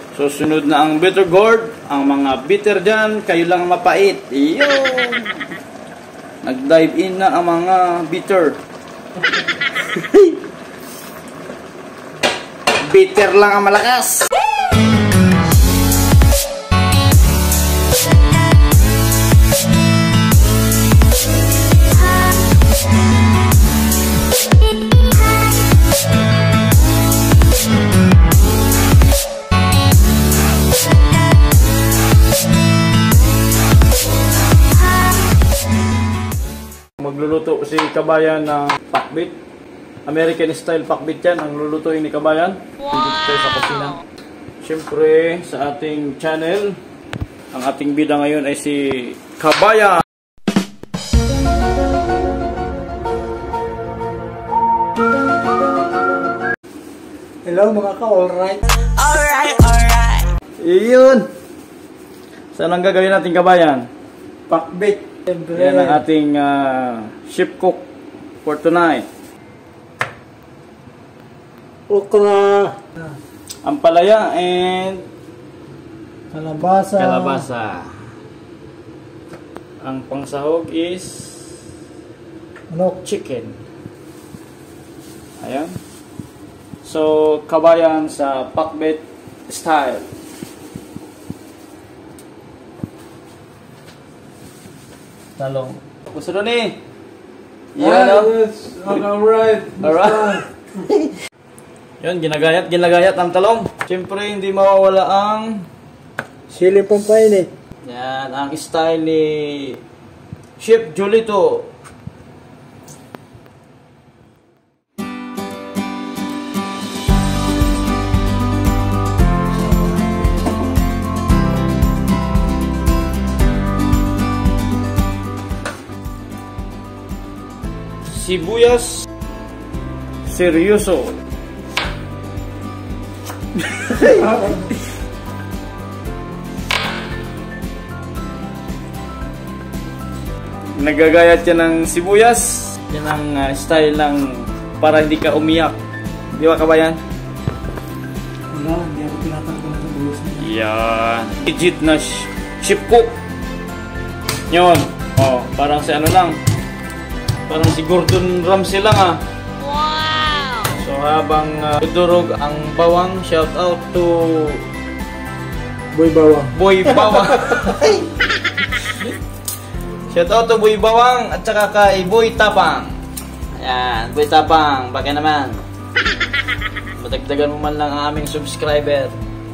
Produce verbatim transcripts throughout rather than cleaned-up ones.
Susunod na ang bitter gourd. Ang mga bitter dyan, kayo lang mapait. Iyon. Nag-dive in na ang mga bitter. Bitter lang ang malakas. Magluluto si Kabayan ng pakbit. American style pakbit yan. Ang lulutuin ni Kabayan. Wow! Dito tayo sa kusina. Siyempre, sa ating channel, ang ating bida ngayon ay si Kabayan. Hello mga ka, alright? Alright, alright. Iyon. Saan ang gagawin natin, Kabayan? Pakbit. Yan ang ating uh, chef cook for tonight. Okra. Ampalaya and Kalabasa. kalabasa. Ang pangsahog is Manok. chicken. Ayan. So, Kabayan sa pakbit style. Talong. Gusto doon eh. Yan o. Alright. Alright. Yun, ginagayat, ginagayat ang talong. Siyempre, hindi mawawala ang Sili Pampain eh. yan, ang style ni Chef Julito. Sibuyas seryoso. Nagagayat yan ng sibuyas. Yan ang uh, style ng para hindi ka umiyak. Di ba, Kabayan? Wala, hindi ako tinatanggol na ng bulos niya. Yan. Legit na chef cook. Yun. Oh, parang si ano lang. Parang si Gordon Ramsay lang ah. Wow! So habang uh, durog ang bawang, shout out to Boy Bawang. Boy Bawang. Shout out to Boy Bawang at saka kay Boy Tapang. Ayan, Boy Tapang, bakit naman? Madagdagan mo man lang ang aming subscriber.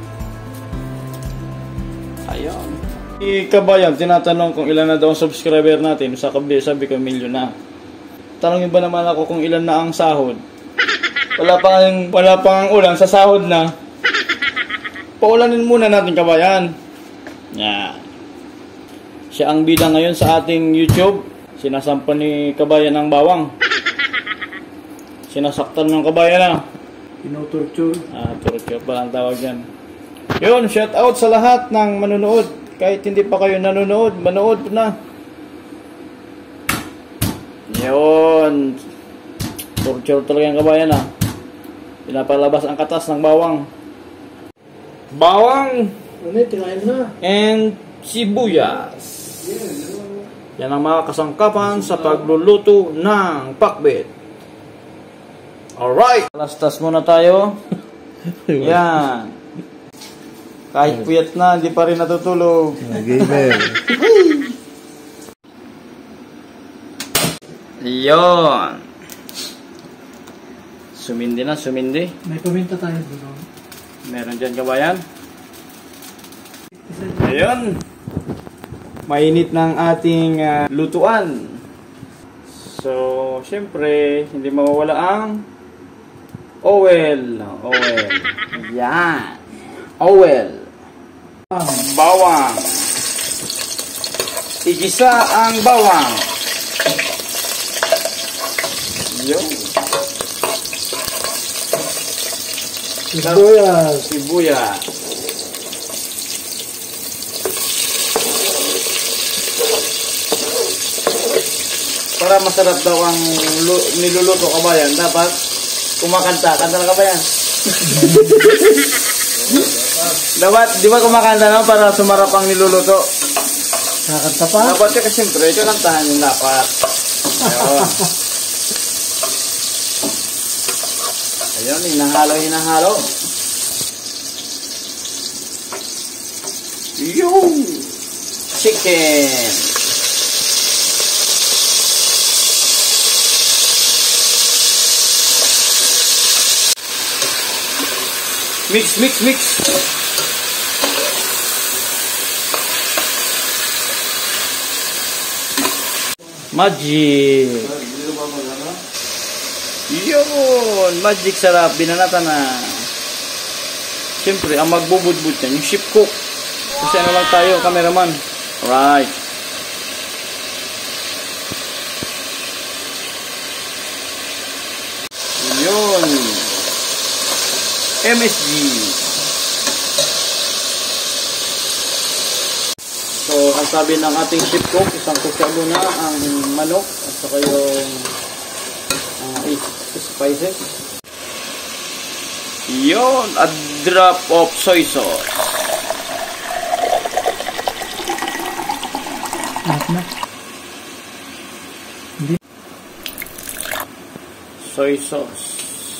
Ayun. Si Kabayan, tinatanong kung ilan na daw ang subscriber natin. Sa kabili, sabi ko, milyon na. Tanongin ba naman ako kung ilan na ang sahod? Wala pa ang wala pa ang ulan sa sahod na. Paulanin muna natin, Kabayan. Yan. Siya ang bida ngayon sa ating YouTube. Sinasampan ni Kabayan ng bawang. Sinasaktan ng Kabayan na. Tinutorture. Ah, torture pa ang tawag yan. Yun, shout out sa lahat ng manonood. Kahit hindi pa kayo nanonood, manood na. Yun. Torture talaga yung Kabayan ah. Pinapalabas ang katas ng bawang. Bawang Ano eh, tinayin na. and sibuyas. Yan ang mga kasangkapan sa pagluluto ng pakbit. Alright. Lastas muna tayo. Yan. Kahit puyat na, hindi pa rin natutulog. Gamer. Yon. Sumindi na, sumindi. May komenta tayo doon. Meron dyan, Kabayan. Ayun. Mainit ng ating uh, lutuan. So, syempre, hindi mawawala ang oil. Oil. Yan. Oil. Bawang. Igisa ang bawang. Yun. Sibuyas. Sibuyas. Para masarap daw ang niluluto, Kabayan, dapat kumakanta. Kanta na, Kabayan. Dapat, di ba kumakanta naman para sumarap ang niluluto? Kakanta pa? Dapat ka kasi siyempre, kantahan yung dapat. Ayun. Ayun, hinahalo, hinahalo. Yung chicken. Mix, mix, mix. Magic. Yun, magic sarap. Binanata na. Siyempre, ang magbubudbud yan, yung ship cook. Kasi ano lang tayo, cameraman. Alright. Yun. M S G. So, ang sabi ng ating ship cook, isang kusya muna ang manok at saka yung uh, spices. Yun, a drop of soy sauce. Lahat na. Hindi. Soy sauce.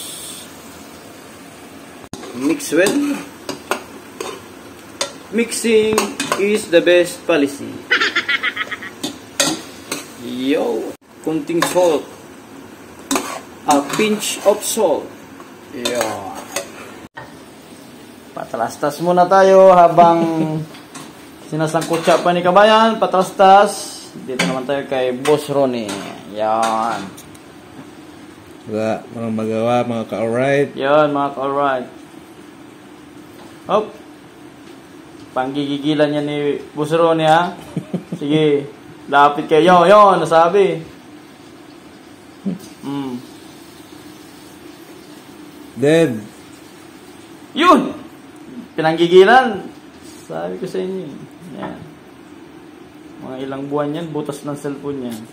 Mix well. Mixing is the best policy. Yo, kunting salt. A pinch of salt. Yo. Patalastas muna tayo habang sinasangkutsa pa ni Kabayan. Patalastas. Dito naman tayo kay Boss Ronnie. Yan. Wala, mga magawa, mga ka-alright. Yan, mga ka-alright. Hop. Panggigigilan niya ni Boss Ronnie, ha? Sige. Lapit kayo. Yo, yo, nasabi. Mm. Dead. Yun! Pinanggigilan. Sabi ko sa inyo. Yan. Mga ilang buwan yan, butas ng cellphone yan.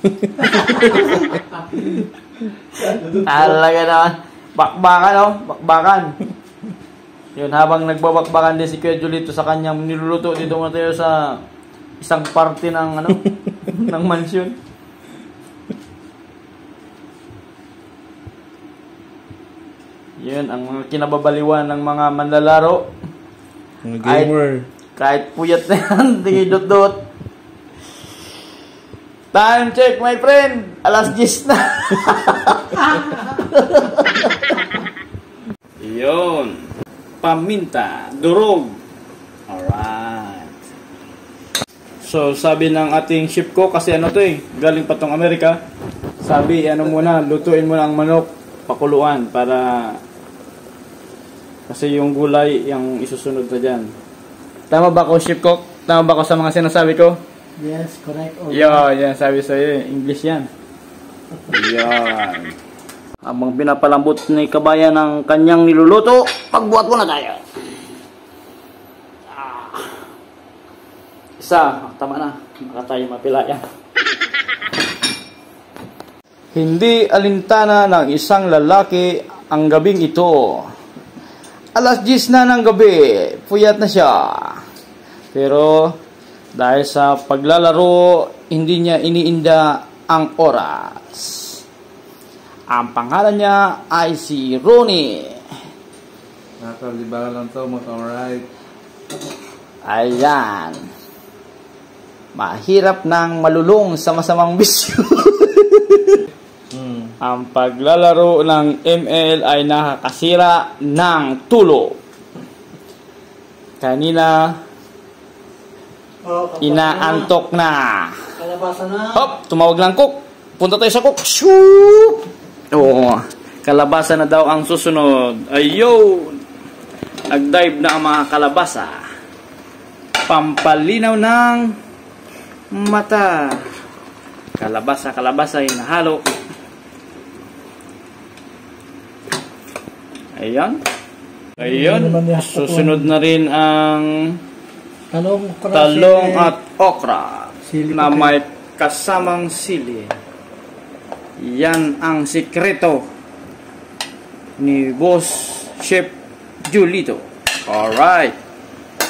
Talaga naman. Bakbakan, oh. Bakbakan. Yun, habang nagbabakbakan din si Kuya Julito sa kanyang niluluto, dito muna tayo sa isang parte ng, ano, ng mansyon. Yun, ang mga kinababaliwan ng mga manlalaro. Mga gamer. Kahit, kahit puyat na yan, tingin dot-dot. Time check, my friend. Alas diyes na. Yun. Paminta. Durog. Alright. So, sabi ng ating ship ko, kasi ano to eh, galing pa tong Amerika. Sabi, ano muna, lutuin mo ang manok, pakuluan, para kasi yung gulay, yung isusunod na dyan. Tama ba ko, ship cook? Tama ba ko sa mga sinasabi ko? Yes, correct. Oh, Yo, yan, sabi sa'yo, English yan. Yan. Habang pinapalambot ni Kabayan ng kanyang niluluto, pagbuhat mo na tayo. Ah. Isa, tama na. Baka tayo mapilayan. Hindi alintana ng isang lalaki ang gabing ito. Alas diyes na ng gabi, puyat na siya. Pero dahil sa paglalaro, hindi niya iniinda ang oras. Ang pangalan niya ay si Ronnie. Nakakalibaran lang to, mga ka-alright. Ayan. Mahirap nang malulong sa masamang bisyo. Hmm. Ang paglalaro ng M L ay nakakasira ng tulo. Kanina, Oh, inaantok na. Kalabasa na. Hop, tumawag lang cook. Punta tayo sa cook. Shoop! Oo, kalabasa na daw ang susunod. Ayun! Nag-dive na ang mga kalabasa. Pampalinaw ng mata. Kalabasa, kalabasa, hinahalo. Ayan. Ayun. Susunod na rin ang Talong, talong at okra Sili na pa may kasamang sili. Yan ang sikreto ni Boss Chef Julito. Alright.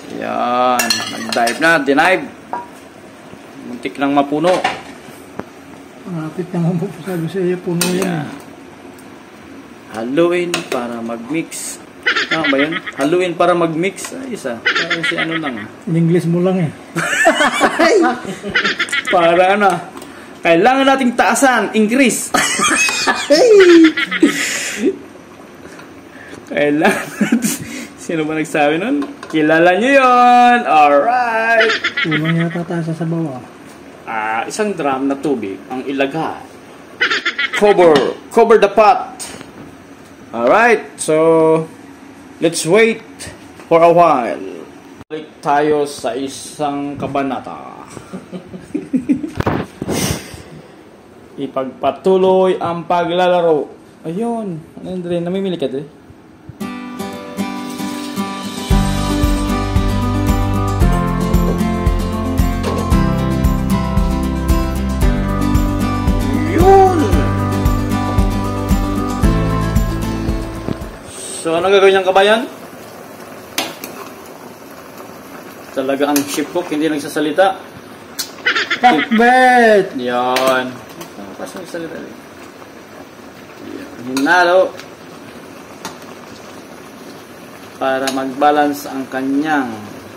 Yan. Nag-dive na. Dinive. Muntik nang mapuno. Malapit naman po sabi sa iyo, puno yan. Yan. Haluin para mag-mix. Tama ba yun? Haluin para mag-mix. Ay, isa. Parang si ano lang. In English mo lang eh. Para ano. Kailangan nating taasan. Increase. Kailangan natin. Sino ba nagsabi nun? Kilala nyo yun. Alright. Puno yata tayo sa bawah. Ah, isang drum na tubig ang ilagay. Cover. Cover the pot. Alright. So, let's wait for a while. Balik tayo sa isang kabanata. Ipagpatuloy ang paglalaro. Ayun. Ano yun, Dre? Namimili ka, Dre? Yun! So, ano gagawin niyang kabayan? Talaga ang ship cook, hindi nagsasalita. Pakbet! Yan. Pas nagsalita. Hinalo. Para mag-balance ang kanyang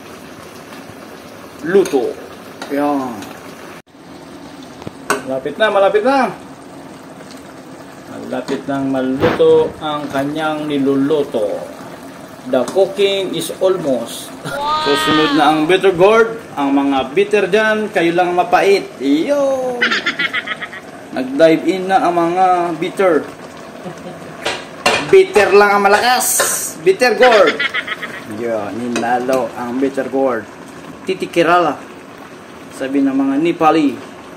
luto. Yan. Malapit na, malapit na. Malapit nang maluto ang kanyang niluluto. The cooking is almost. So, sunod na ang bitter gourd. Ang mga bitter dyan, kayo lang mapait. Iyo! Nag-dive in na ang mga bitter. Bitter lang ang malakas. Bitter gourd. Yan, ninalo ang bitter gourd. Titikirala. Sabi ng mga Nepali.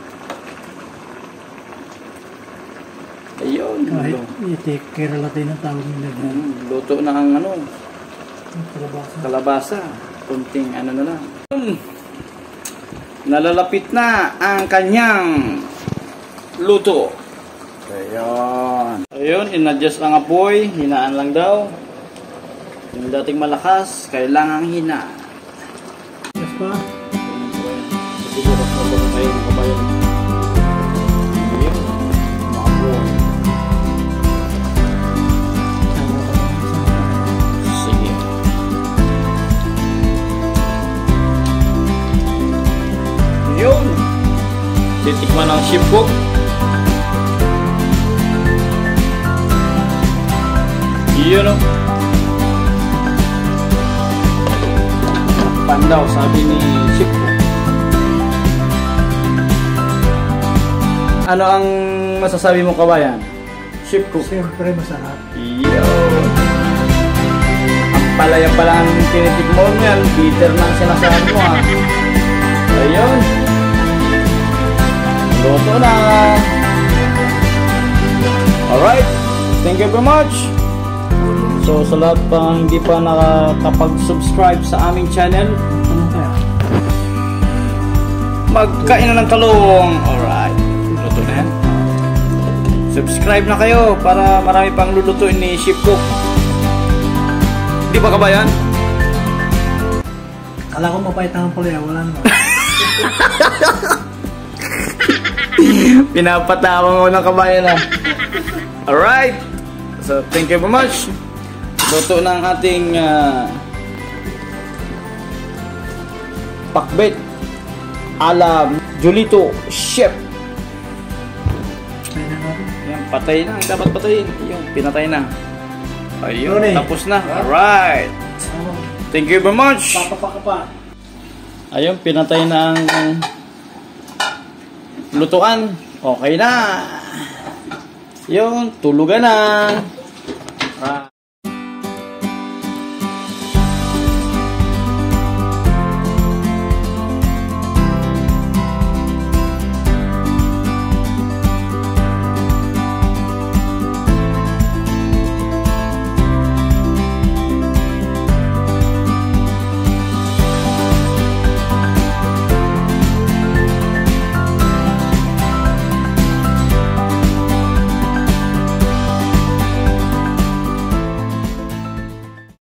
Ayun. Kahit i-take care natin ang tawag nila. Hmm, luto na ang ano. Kalabasa. Kalabasa. Kunting ano na lang. Nalalapit na ang kanyang luto. Ayun. Ayun, in-adjust ang apoy. Hinaan lang daw. Yung dating malakas, kailangang hina. Yes pa? Siguro ko ba kayo kabayan? Ayun. Mga apoy. Sige. Yun. Titikman ang ship cook. Yun o. Pandaw, sabi ni ship cook. Ano ang masasabi mo, kabayan? Ship cook. Siyempre masarap. Yun. Ang palaya pala ang tinitikmo mo yan. Bitter na ang sinasabi mo ha. Ayun. Luto na. Alright. Thank you very much. So sa lahat pa hindi pa nakakapag-subscribe sa aming channel, Ano kaya? magkain na ng talong. Alright. Luto na yan. Subscribe na kayo para marami pang lulutuin ni Ship Cook. Di ba, kabayan? Kala ko mapait ang palaya, wala naman. Pinapatawa mo ng kabayan na. Alright. So thank you very much. Luto ng ating uh, pakbet ala Julito Chef. Kaya na natin. Yan, patay na. Dapat patayin. Yung pinatay na. Ayun, Yun eh. tapos na. Alright. Thank you very much. Papapaka pa. Ayun, pinatay na ang lutuan. Okay na. Yun, tulugan na. Ah.